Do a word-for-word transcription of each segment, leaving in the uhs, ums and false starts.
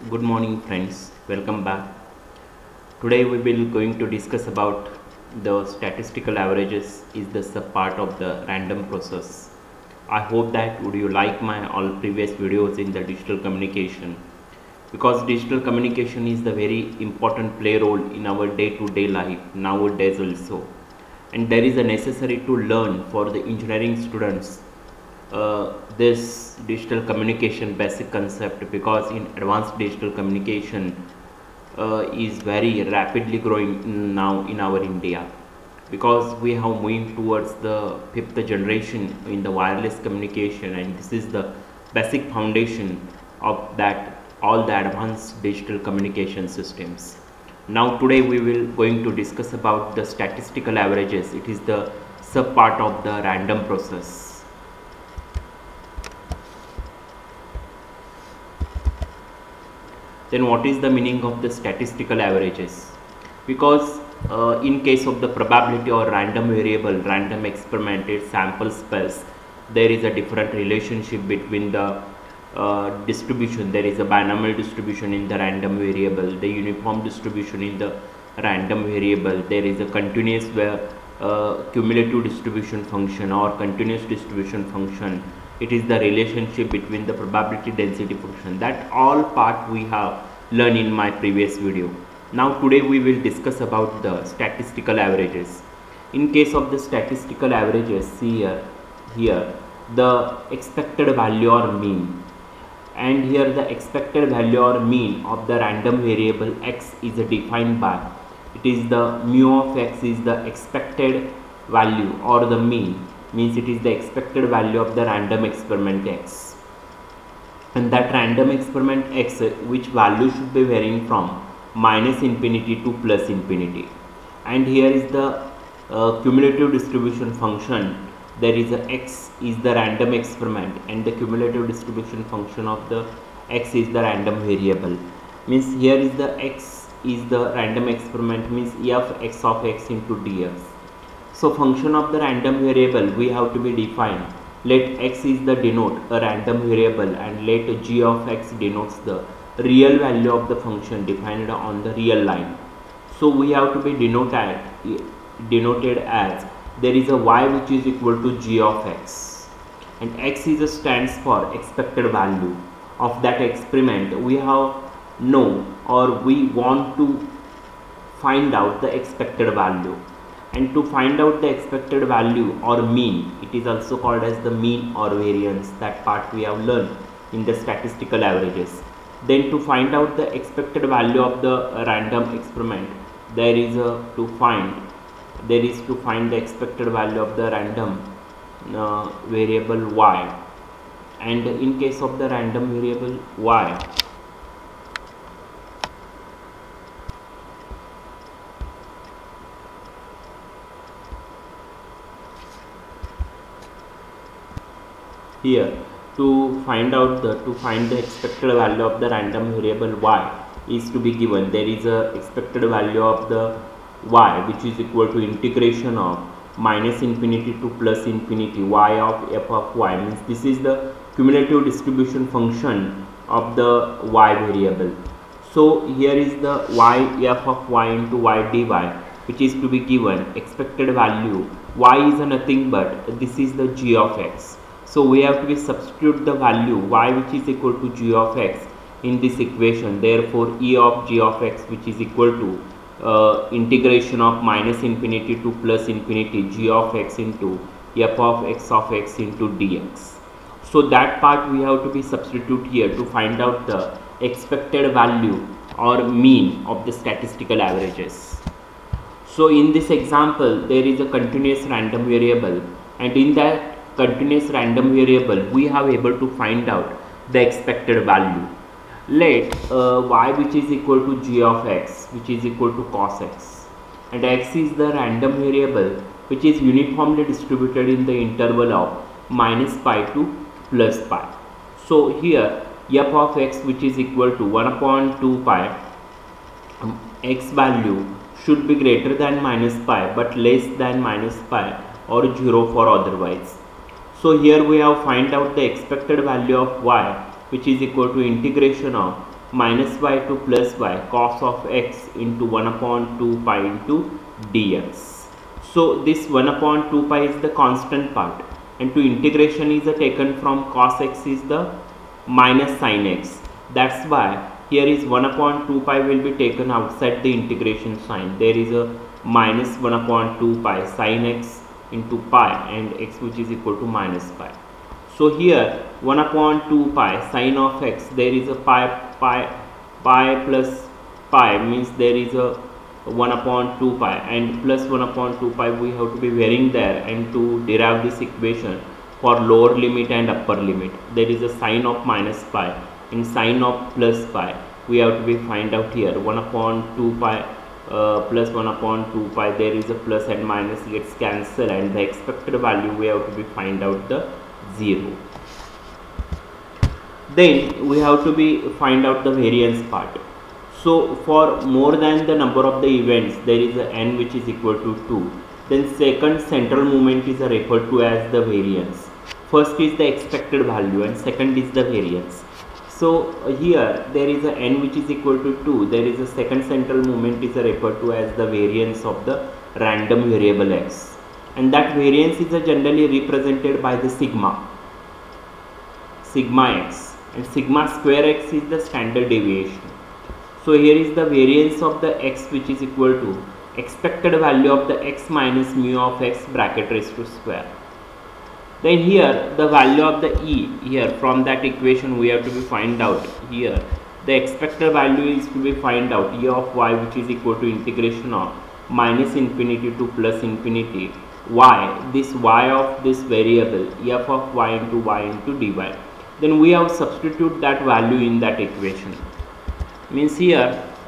Good morning friends, welcome back. Today we will going to discuss about the statistical averages is the sub part of the random process. I hope that would you like my all previous videos in the digital communication, because digital communication is the very important play role in our day to day life nowadays also, and there is a necessary to learn for the engineering students uh, this digital communication basic concept, because in advanced digital communication uh, is very rapidly growing now in our India, because we have moving towards the fifth generation in the wireless communication, and this is the basic foundation of that all the advanced digital communication systems. Now today we will going to discuss about the statistical averages. It is the sub part of the random process. Then what is the meaning of the statistical averages? Because uh, in case of the probability or random variable, random experimented sample space, there is a different relationship between the uh, distribution. There is a binomial distribution in the random variable, the uniform distribution in the random variable, there is a continuous uh, cumulative distribution function or continuous distribution function. It is the relationship between the probability density function. That all part we have learned in my previous video. Now today we will discuss about the statistical averages. In case of the statistical averages, see here, here the expected value or mean, and here the expected value or mean of the random variable x is defined by, it is the mu of x is the expected value or the mean, means it is the expected value of the random experiment x, and that random experiment x, which value should be varying from minus infinity to plus infinity. And here is the uh, cumulative distribution function. There is a x is the random experiment and the cumulative distribution function of the x is the random variable, means here is the x is the random experiment, means f x of x into dx. So function of the random variable we have to be defined. Let x is the denote a random variable, and let g of x denotes the real value of the function defined on the real line. So we have to be denoted denoted as there is a y which is equal to g of x, and x is a stands for expected value of that experiment. We have know or we want to find out the expected value, and to find out the expected value or mean, it is also called as the mean or variance. That part we have learned in the statistical averages. Then to find out the expected value of the random experiment, there is a to find there is to find the expected value of the random uh, variable y, and in case of the random variable y, here to find out the to find the expected value of the random variable y is to be given. There is a expected value of the y which is equal to integration of minus infinity to plus infinity y of f of y, means this is the cumulative distribution function of the y variable. So here is the y f of y into y dy, which is to be given expected value. Y is nothing but this is the g of x. So we have to be substitute the value y which is equal to g of x in this equation. Therefore e of g of x which is equal to uh, integration of minus infinity to plus infinity g of x into f of x of x into dx. So that part we have to be substitute here to find out the expected value or mean of the statistical averages. So in this example there is a continuous random variable, and in that continuous random variable we have able to find out the expected value. Let uh, y which is equal to g of x which is equal to cos x, and x is the random variable which is uniformly distributed in the interval of minus pi to plus pi. So here f of x which is equal to one upon two pi, um, x value should be greater than minus pi but less than minus pi or zero for otherwise. So here we have find out the expected value of y which is equal to integration of minus y to plus y cos of x into one upon two pi into dx. So this one upon two pi is the constant part, and to integration is uh, taken from cos x is the minus sin x. That's why here is one upon two pi will be taken outside the integration sign. There is a minus one upon two pi sin x into pi and x which is equal to minus pi. So here one upon two pi sin of x, there is a pi pi pi plus pi means there is a one upon two pi, and plus one upon two pi we have to be varying there, and to derive this equation for lower limit and upper limit, there is a sign of minus pi and sign of plus pi. We have to be find out here one upon two pi uh, plus one upon two pi, there is a plus and minus gets cancelled, and the expected value we have to be find out the zero. Then we have to be find out the variance part. So for more than the number of the events, there is a n which is equal to two. Then second central movement is referred to as the variance. First is the expected value and second is the variance. So here there is a n which is equal to two. There is a second central movement is referred to as the variance of the random variable x, and that variance is generally represented by the sigma sigma x, and sigma square x is the standard deviation. So here is the variance of the x which is equal to expected value of the x minus mu of x bracket raised to square. Then here the value of the e, here from that equation we have to be find out here the expected value is to be find out e of y which is equal to integration of minus infinity to plus infinity y, this y of this variable f of y into y into dy. Then we have substitute that value in that equation. Means here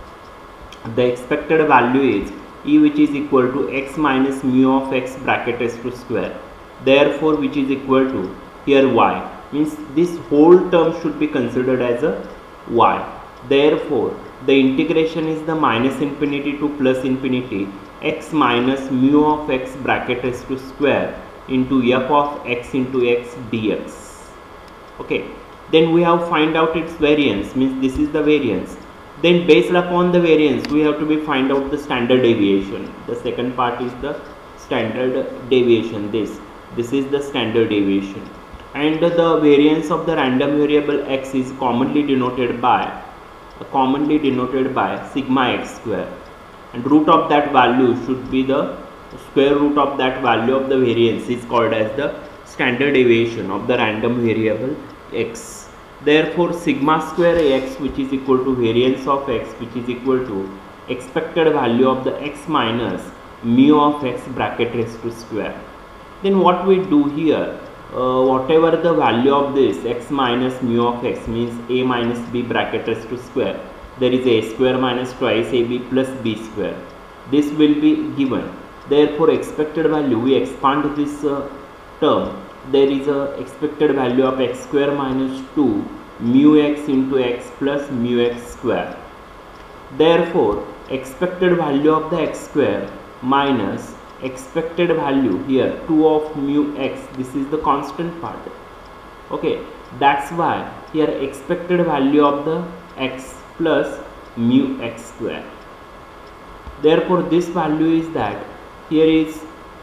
the expected value is e which is equal to x minus mu of x bracket raised to square, therefore which is equal to here y, means this whole term should be considered as a y. Therefore the integration is the minus infinity to plus infinity x minus mu of x bracket raised to square into f of x into x dx. Okay, then we have find out its variance, means this is the variance. Then based upon the variance we have to be find out the standard deviation. The second part is the standard deviation. This this is the standard deviation, and the variance of the random variable x is commonly denoted by uh, commonly denoted by sigma x square, and root of that value should be the square root of that value of the variance is called as the standard deviation of the random variable x. Therefore sigma square x which is equal to variance of x which is equal to expected value of the x minus mu of x bracket raised to square. Then what we do here, uh, whatever the value of this x minus mu of x means a minus b bracket raised to square, there is a square minus twice ab plus b square, this will be given. Therefore expected value, we expand this uh, term, there is a expected value of x square minus two mu x into x plus mu x square. Therefore expected value of the x square minus expected value here two of mu x, this is the constant part. Okay, that's why here expected value of the x plus mu x square. Therefore this value is that here is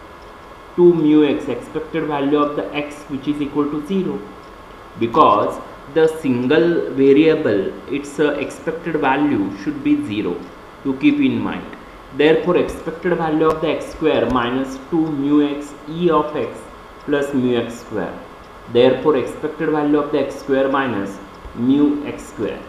two mu x, expected value of the x which is equal to zero, because the single variable its uh, expected value should be zero, to keep in mind. Therefore expected value of the x square minus two mu x e of x plus mu x square. Therefore expected value of the x square minus mu x square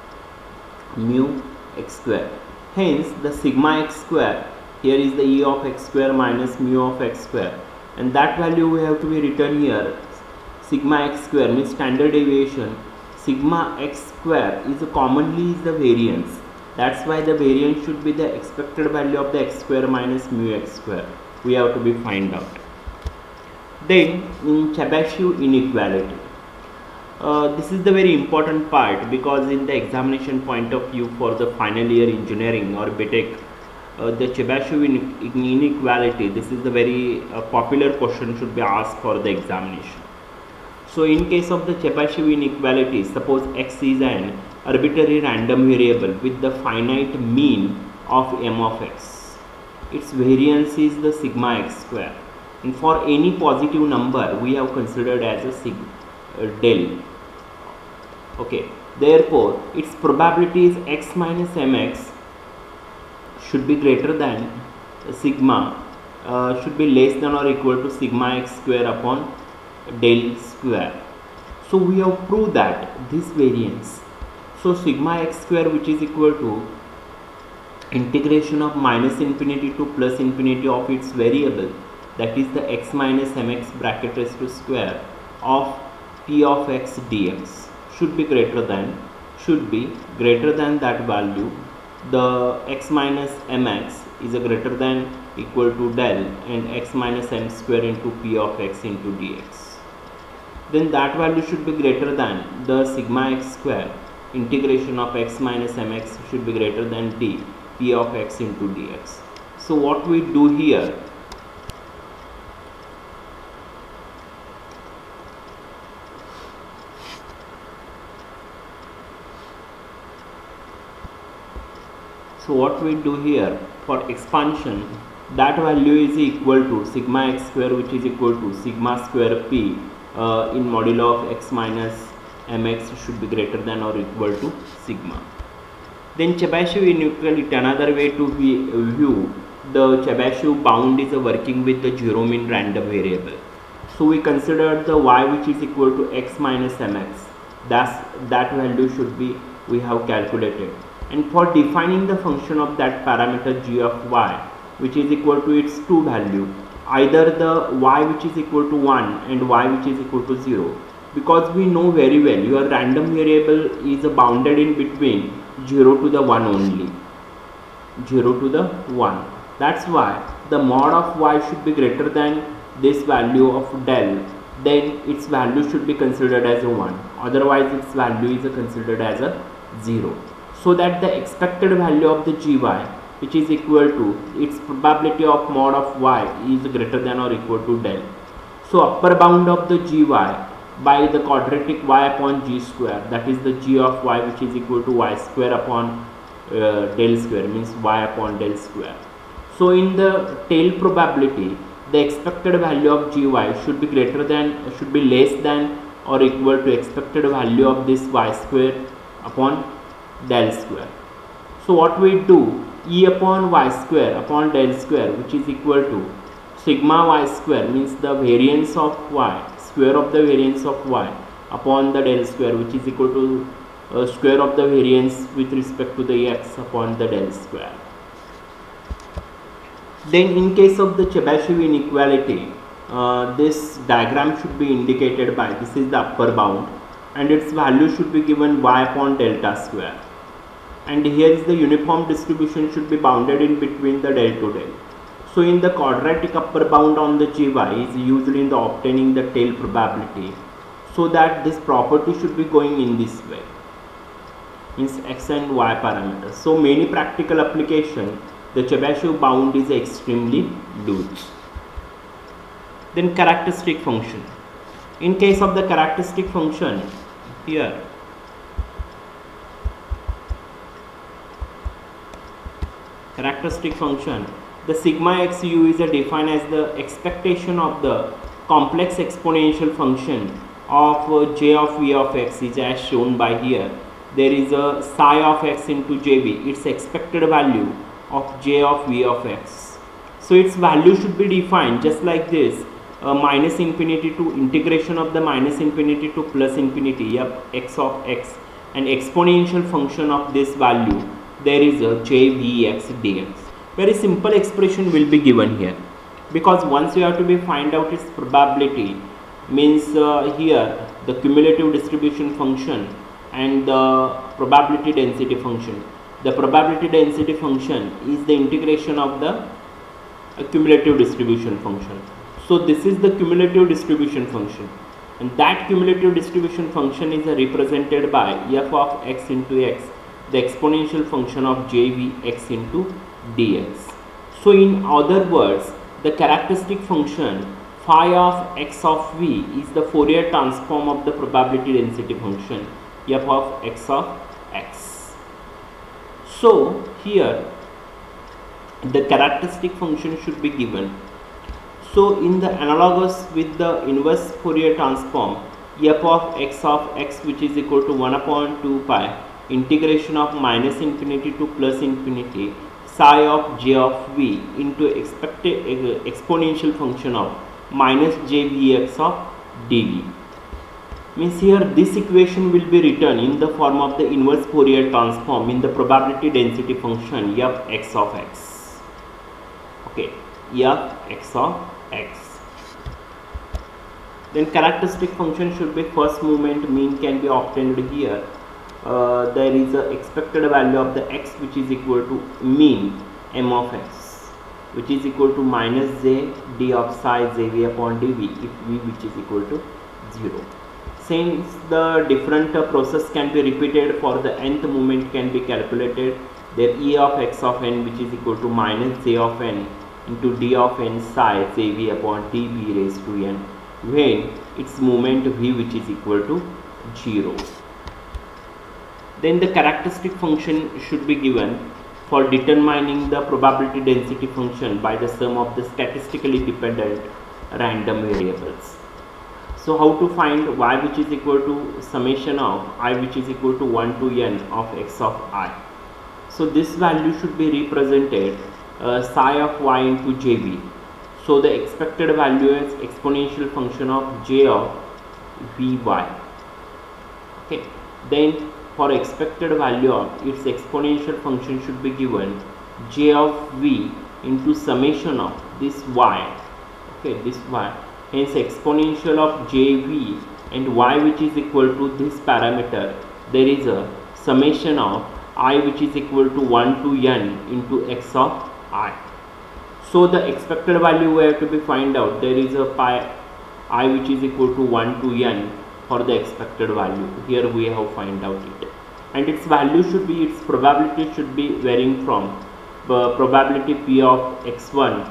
mu x square. Hence the sigma x square, here is the e of x square minus mu of x square, and that value we have to be written here sigma x square means standard deviation. Sigma x square is a commonly is the variance, that's why the variance should be the expected value of the x square minus mu x square, we have to be find out. Then in Chebyshev inequality, uh, this is the very important part, because in the examination point of view for the final year engineering or B Tech, Uh, the Chebyshev inequality, this is the very uh, popular question should be asked for the examination. So in case of the Chebyshev inequality, suppose x is an arbitrary random variable with the finite mean of m of x. Its variance is the sigma x square, and for any positive number we have considered as a sig uh, del. Okay, therefore its probability is x minus mx should be greater than sigma uh, should be less than or equal to sigma x square upon del square. So we have proved that this variance, so sigma x square, which is equal to integration of minus infinity to plus infinity of its variable, that is the x minus mx bracket raised to square of p of x dx, should be greater than should be greater than that value. The x minus mx is a greater than equal to del and x minus m square into p of x into dx. Then that value should be greater than the sigma x square. Integration of x minus mx should be greater than d p of x into dx. So what we do here, so what we do here for expansion, that value is equal to sigma x square, which is equal to sigma square p uh, in modulo of x minus mx should be greater than or equal to sigma. Then Chebyshev inequality, another way to view the Chebyshev bound is a working with the zero mean random variable. So we considered the y which is equal to x minus mx, that's that value should be we have calculated, and for defining the function of that parameter g of y which is equal to its two value, either the y which is equal to one and y which is equal to zero, because we know very well your random variable is bounded in between zero to the one only, zero to the one. That's why the mod of y should be greater than this value of del, then its value should be considered as a one, otherwise its value is considered as a zero, so that the expected value of the gy which is equal to its probability of mod of y is greater than or equal to del. So upper bound of the gy by the quadratic y upon g square, that is the g of y which is equal to y square upon uh, del square, means y upon del square. So in the tail probability, the expected value of gy should be greater than should be less than or equal to expected value of this y square upon del square. So what we do, e upon y square upon del square which is equal to sigma y square, means the variance of y, square of the variance of y upon the del square which is equal to uh, square of the variance with respect to the x upon the del square. Then in case of the Chebyshev inequality, uh, this diagram should be indicated by, this is the upper bound and its value should be given y upon delta square, and here is the uniform distribution should be bounded in between the del to del. So in the quadratic upper bound on the gy is used in the obtaining the tail probability, so that this property should be going in this way, means x and y parameters. So many practical application, the Chebyshev bound is extremely huge. Then characteristic function. In case of the characteristic function, here characteristic function, the sigma xu is defined as the expectation of the complex exponential function of uh, j of v of x is as shown by here. There is a psi of x into jv, its expected value of j of v of x. So its value should be defined just like this, uh, minus infinity to integration of the minus infinity to plus infinity, yep, x of x, and exponential function of this value, there is a jvx dx. Very simple expression will be given here, because once you have to be find out its probability, means uh, here the cumulative distribution function and the probability density function. The probability density function is the integration of the uh, cumulative distribution function. So this is the cumulative distribution function, and that cumulative distribution function is uh, represented by f of x into x, the exponential function of jvx into dx. So in other words, the characteristic function phi of x of v is the Fourier transform of the probability density function f of x of x. So here the characteristic function should be given. So in the analogous with the inverse Fourier transform, f of x of x, which is equal to one upon two pi integration of minus infinity to plus infinity psi of j of v into expected uh, exponential function of minus j vx of dv. Means here this equation will be written in the form of the inverse Fourier transform in the probability density function f x of x. Okay, f x of x. Then characteristic function should be first moment mean can be obtained here. Uh, there is a expected value of the x which is equal to mean m of x, which is equal to minus j d of psi jv upon dv if v which is equal to zero. Since the different uh, process can be repeated for the nth moment can be calculated, there e of x of n which is equal to minus j of n into d of n psi jv upon dv raised to n when its moment v which is equal to zero. Then the characteristic function should be given for determining the probability density function by the sum of the statistically dependent random variables. So how to find y which is equal to summation of I which is equal to one to n of x of I. So this value should be represented uh, psi of y into jv. So the expected value is exponential function of j of vy. Okay. Then for expected value of its exponential function should be given j of v into summation of this y. Okay, this y. Hence exponential of jv and y which is equal to this parameter. There is a summation of I which is equal to one to n into x of I. So the expected value we have to be find out. There is a pi I which is equal to one to n for the expected value. Here we have find out it, and its value should be, its probability should be varying from uh, probability p of x one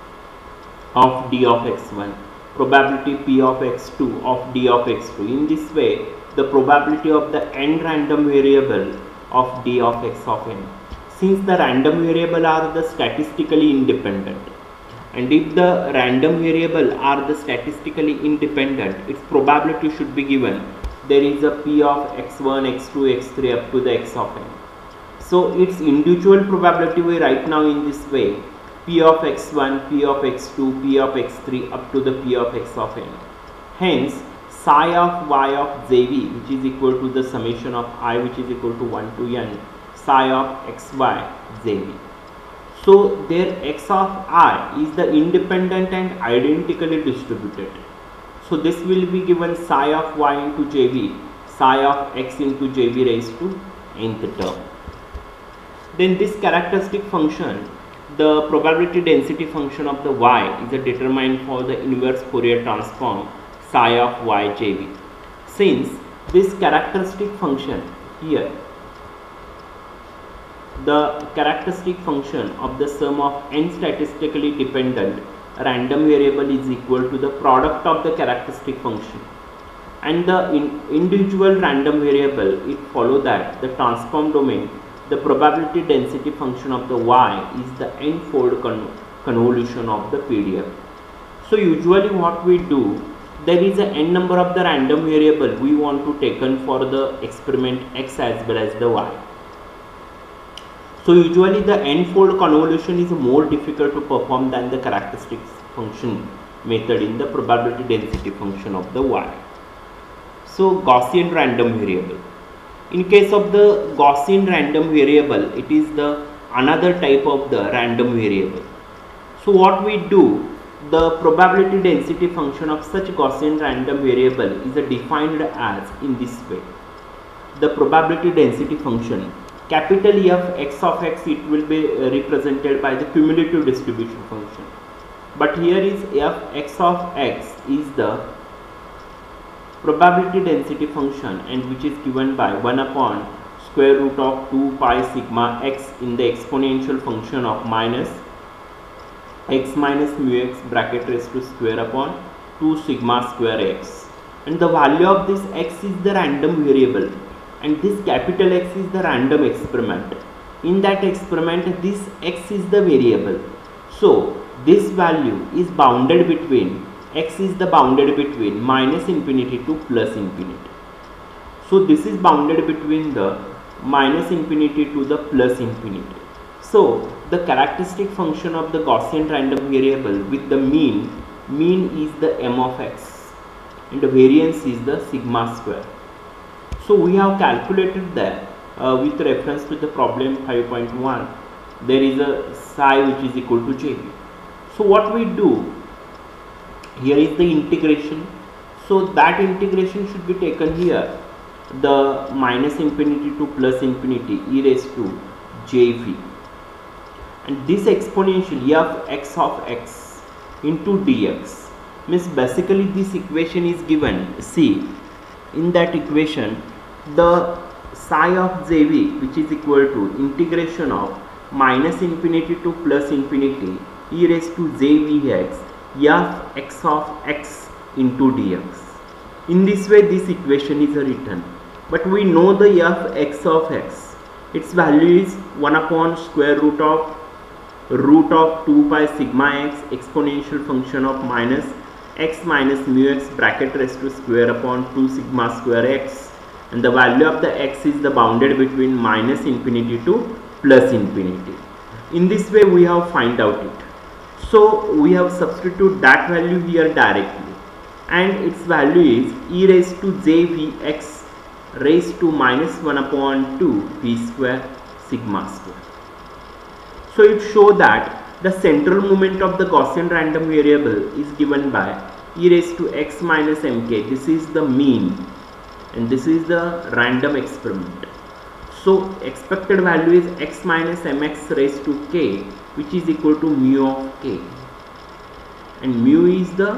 of d of x one, probability p of x two of d of x two. In this way the probability of the n random variable of d of x of n, since the random variable are the statistically independent, and if the random variable are the statistically independent, its probability should be given. There is a p of x one, x two, x three up to the x of n. So its individual probability we write now in this way: p of x one, p of x two, p of x three up to the p of x of n. Hence psi of y of jv which is equal to the summation of I which is equal to one to n psi of xy jv. So their x of I is the independent and identically distributed. So this will be given psi of y into jv, psi of x into jv raised to nth term. Then this characteristic function, the probability density function of the y is determined for the inverse Fourier transform psi of y jv. Since this characteristic function here, the characteristic function of the sum of n statistically dependent random variable is equal to the product of the characteristic function and the in individual random variable, it follow that the transform domain, the probability density function of the y is the n-fold con convolution of the P D F. So usually what we do, there is a n number of the random variable we want to taken for the experiment x as well as the y. So usually the n-fold convolution is more difficult to perform than the characteristic function method in the probability density function of the y. So Gaussian random variable. In case of the Gaussian random variable, it is the another type of the random variable. So what we do, the probability density function of such Gaussian random variable is defined as in this way. The probability density function capital F x of x, it will be represented by the cumulative distribution function, but here is f x of x is the probability density function and which is given by one upon square root of two pi sigma x in the exponential function of minus x minus mu x bracket raised to square upon two sigma square x, and the value of this x is the random variable, and this capital X is the random experiment. In that experiment, this X is the variable. So this value is bounded between, X is the bounded between minus infinity to plus infinity. So this is bounded between the minus infinity to the plus infinity. So the characteristic function of the Gaussian random variable with the mean, mean is the m of x and the variance is the sigma square. So we have calculated that uh, with reference to the problem five point one, there is a psi which is equal to J V. So what we do here is the integration. So that integration should be taken here, the minus infinity to plus infinity e raised to J V, and this exponential f x of x into dx means basically this equation is given. See, in that equation the psi of J V, which is equal to integration of minus infinity to plus infinity e raised to J V x f x of x into dx. In this way this equation is written, but we know the f x of x, its value is one upon square root of root of two pi sigma x exponential function of minus x minus mu x bracket raised to square upon two sigma square x, and the value of the x is the bounded between minus infinity to plus infinity. In this way we have find out it. So we have substitute that value here directly, and its value is e raised to J V x raised to minus one upon two v square sigma square. So it shows that the central moment of the Gaussian random variable is given by e raised to x minus mk. This is the mean and this is the random experiment. So expected value is x minus mx raised to k, which is equal to mu of k, and mu is the,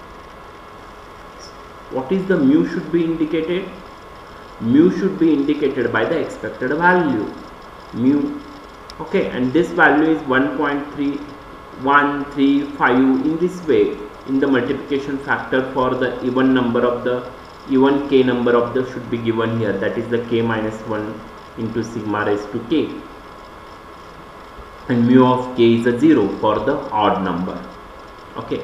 what is the mu should be indicated? Mu should be indicated by the expected value mu. Okay, and this value is one point three one three five. In this way, in the multiplication factor for the even number of the even k number of the should be given here, that is the k minus one into sigma raised to k, and mu of k is a zero for the odd number. Okay,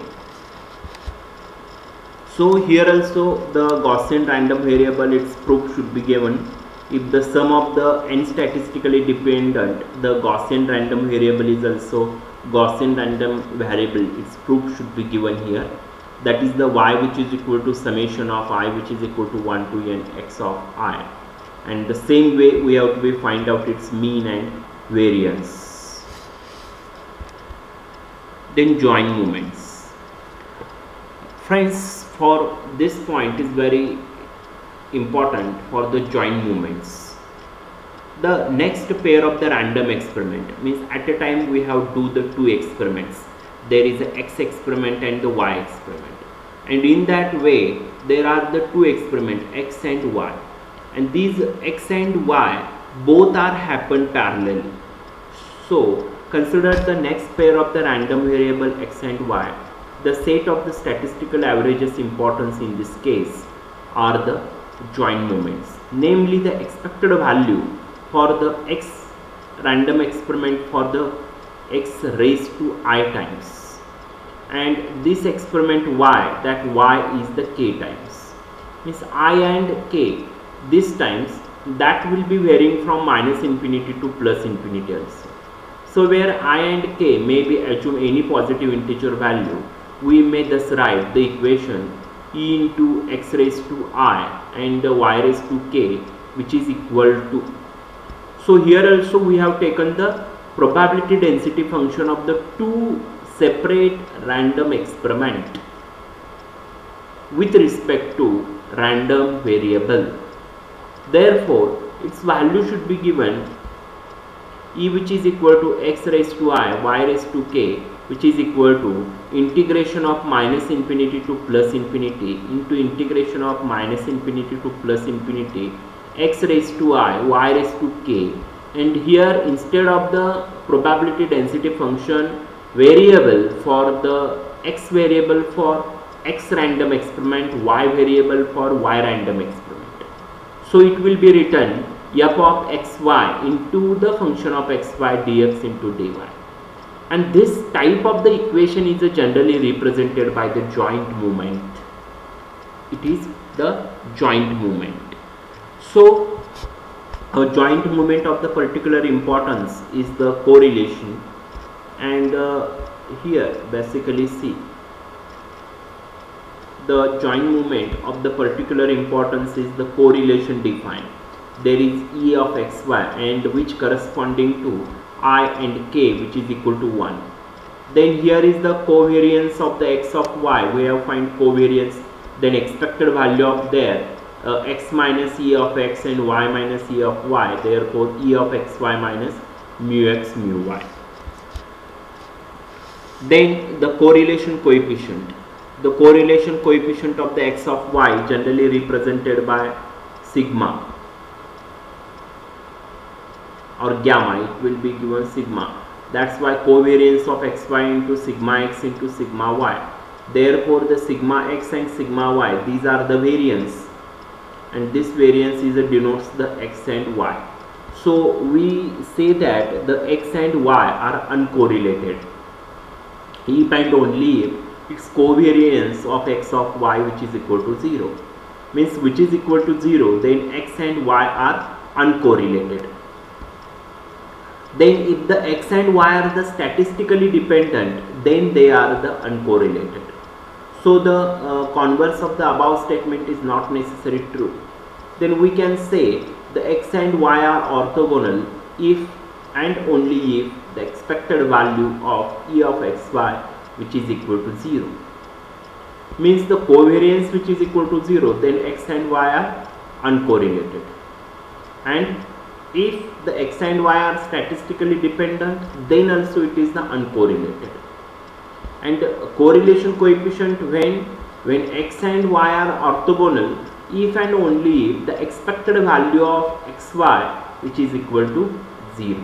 so here also the Gaussian random variable, its proof should be given. If the sum of the n statistically dependent, the Gaussian random variable is also Gaussian random variable, its proof should be given here. That is the y which is equal to summation of I which is equal to one to n x of I. And the same way we have to be find out its mean and variance. Then joint moments. Friends, for this point is very important for the joint moments. The next pair of the random experiment means at a time we have do the two experiments. There is a x experiment and the y experiment, and in that way there are the two experiments x and y, and these x and y both are happen parallelly. So consider the next pair of the random variable x and y. The set of the statistical averages importance in this case are the joint moments, namely the expected value for the x random experiment for the x raised to I times, and this experiment y, that y is the k times, means I and k this times, that will be varying from minus infinity to plus infinity also. So where I and k may be assume any positive integer value, we may thus write the equation e into x raised to I and y raised to k, which is equal to. So here also we have taken the probability density function of the two separate random experiment with respect to random variable. Therefore its value should be given e which is equal to x raised to I, y raised to k, which is equal to integration of minus infinity to plus infinity into integration of minus infinity to plus infinity x raised to I, y raised to k, and here instead of the probability density function variable for the x variable for x random experiment, y variable for y random experiment. So it will be written f of xy into the function of xy dx into dy. And this type of the equation is generally represented by the joint movement. It is the joint movement. So a joint movement of the particular importance is the correlation, and uh, here basically see the joint movement of the particular importance is the correlation defined. There is E of xy and which corresponding to I and k, which is equal to one. Then here is the covariance of the x of y. We have find covariance, then expected value of there uh, x minus E of x and y minus E of y. Therefore E of xy minus mu x mu y. Then the correlation coefficient. The correlation coefficient of the x of y generally represented by sigma or gamma. It will be given sigma. That's why covariance of xy into sigma x into sigma y. Therefore the sigma x and sigma y, these are the variance, and this variance is a denotes the x and y. So we say that the x and y are uncorrelated if and only if its covariance of x of y which is equal to zero. Means which is equal to zero, then x and y are uncorrelated. Then if the x and y are the statistically dependent, then they are the uncorrelated. So the uh, converse of the above statement is not necessarily true. Then we can say the x and y are orthogonal if and only if the expected value of E of xy which is equal to zero. Means the covariance which is equal to zero, then x and y are uncorrelated. And if the x and y are statistically dependent, then also it is the uncorrelated. And correlation coefficient when when x and y are orthogonal if and only if the expected value of xy which is equal to zero.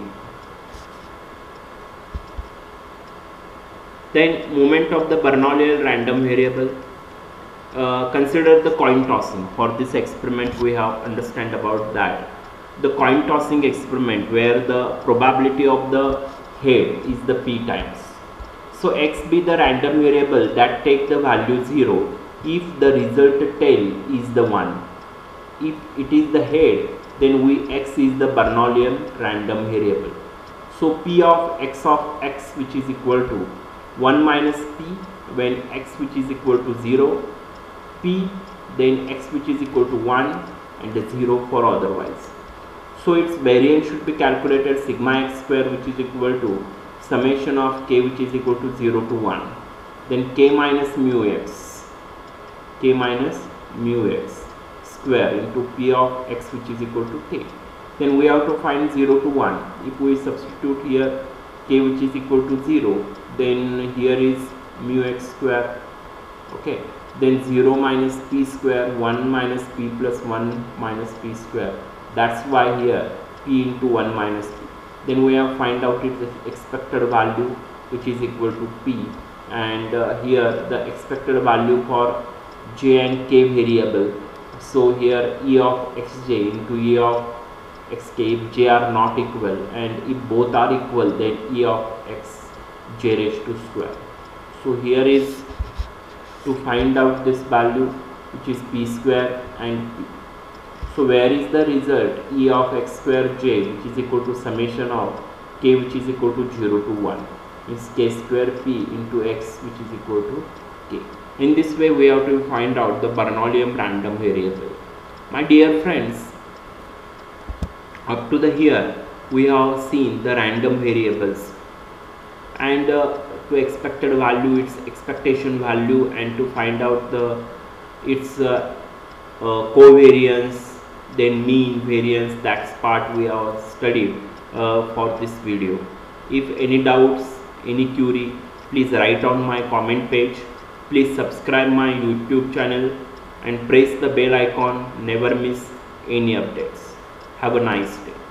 Then moment of the Bernoulli random variable. Uh, consider the coin tossing. For this experiment we have understand about that. The coin tossing experiment where the probability of the head is the p times. So x be the random variable that take the value zero if the result tail is the one. If it is the head, then we x is the Bernoulli random variable. So p of x of x which is equal to one minus p when x which is equal to zero, p then x which is equal to one and zero for otherwise. So its variance should be calculated sigma x square which is equal to summation of k which is equal to zero to one, then k minus mu x, k minus mu x square into p of x which is equal to k. Then we have to find zero to one. If we substitute here k which is equal to zero, then here is mu x square, okay, then zero minus p square, one minus p plus one minus p square. That's why here p into one minus p. Then we have find out its expected value which is equal to p, and uh, here the expected value for j and k variable. So here E of xj into E of xk, if j are not equal and if both are equal, then E of x j raised to square. So here is to find out this value which is p square and p. So where is the result? E of x square j which is equal to summation of k which is equal to zero to one, means k square p into x which is equal to k. In this way we have to find out the Bernoulli random variable. My dear friends, up to the here we have seen the random variables, and uh, to expected value, its expectation value, and to find out the its uh, uh, covariance, then mean, variance. That's part we have studied uh, for this video. If any doubts, any query, please write on my comment page. Please subscribe my YouTube channel and press the bell icon. Never miss any updates. Have a nice day.